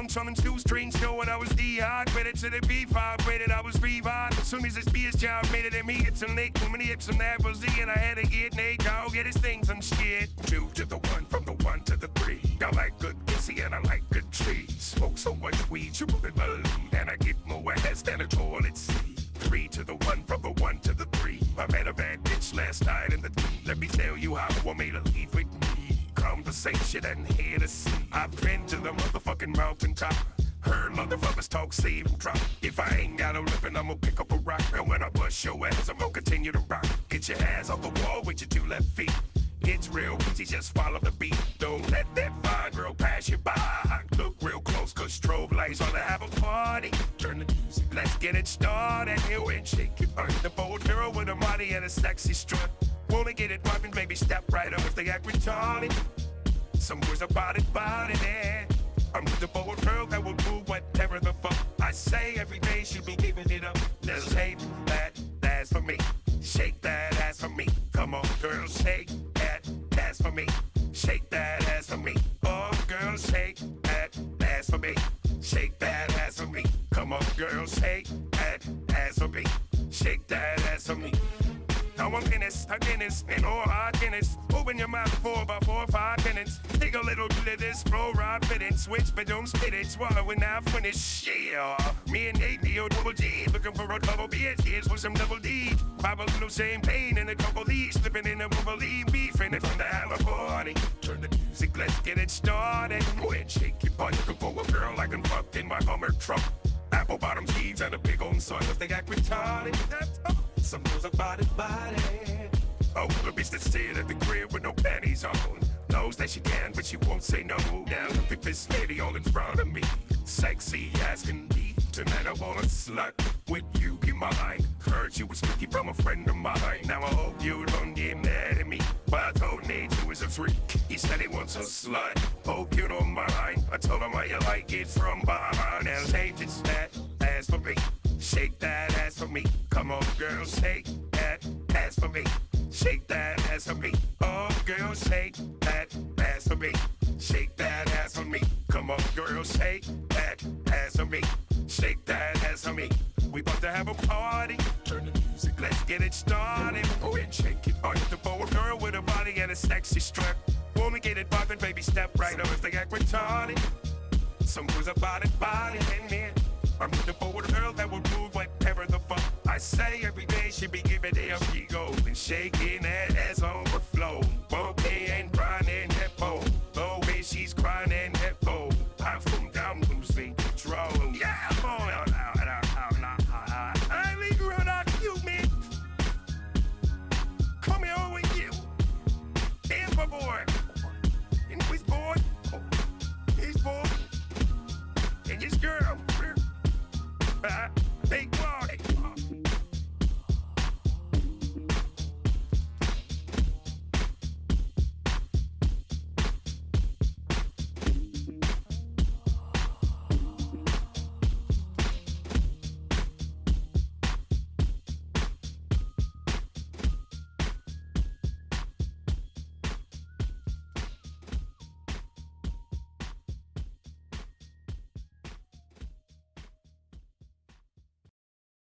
strings on them shoestrings, knowing I was dehydrated to the beef vibrated. I was revived as soon as this beer's job made it in me. It's a lick, too many hips and that was and I had to get Nate, dog, get his things unscared. 2 to the 1, from the 1 to the 3. I like good kissy and I like good trees. Smoke so much weed, you wouldn't believe. And I get more ass than a toilet seat. 3 to the 1, from the 1 to the 3. I met a bad bitch last night in the D. Let me tell you how I made her leave with me. Conversation and here to see. I've been to the motherfucking mountaintop. Heard motherfuckers talk, save and drop. If I ain't got a weapon, I'ma pick up a rock. And when I bust your ass, I'm gonna continue to rock. Get your ass off the wall with your 2 left feet. It's real easy, just follow the beat. Don't let that fine girl pass you by. Look real close, cause strobe lights wanna have a party. Turn the music, let's get it started. Here and shake it. The bold girl with a body and a sexy strut. Wanna get it poppin', baby, step right up if they act retarded. Some boys about it, yeah. I'm the bold girl that will do whatever the fuck I say every day. She be giving it up. Just shake that ass for me. Shake that ass for me. Come on, girl, shake that ass for me. Shake that ass for me. Oh, girl, shake that ass for me. Shake that ass for me. Come on, girl, shake that ass for me. Shake that ass for me. Now I'm Guinness, and all hard Guinness. Open your mouth for about 4 or 5 minutes. Take a little bit of this, roll right fit it. Switch, but don't spit it. Swallow when I finish. Yeah, me and Nate, double D. Looking for a couple beers, here's with some double D. Probably no same pain in a couple D's. Slipping in a bubbly beef in it from the hammer party. Turn the music, let's get it started. Go ahead, shake your butt. Looking for a girl I can fuck in my Hummer truck. Apple bottom jeans and a big old sun. If they act retarded, that's all. Some girls are body. Oh, the bitch that sit at the crib with no panties on. Knows that she can, but she won't say no. Now look at this lady all in front of me. Sexy as can be. Tonight I want a slut. Would you be mine? Heard you was sneaky from a friend of mine. Now I hope you don't get mad at me. But I told Nate you was a freak. He said he wants a slut. Hope you don't mind. I told him how you like it from behind. Now take this that ass for me. Shake that ass for me. Come on, girl, shake that ass for me. Shake that ass for me. Oh, girl, shake that ass for me. Shake that ass for me. Come on, girl, shake that ass for me. Shake that ass for me. We about to have a party. Turn the music, let's get it started. Go ahead, shake it. On the forward girl with a body and a sexy strut. Wanna get it poppin', baby, step right up if they act retarded. Some girls about it, and man. I'm looking forward to a girl that will do whatever the fuck I say every day. She be giving it up, she go and shaking that ass overflow.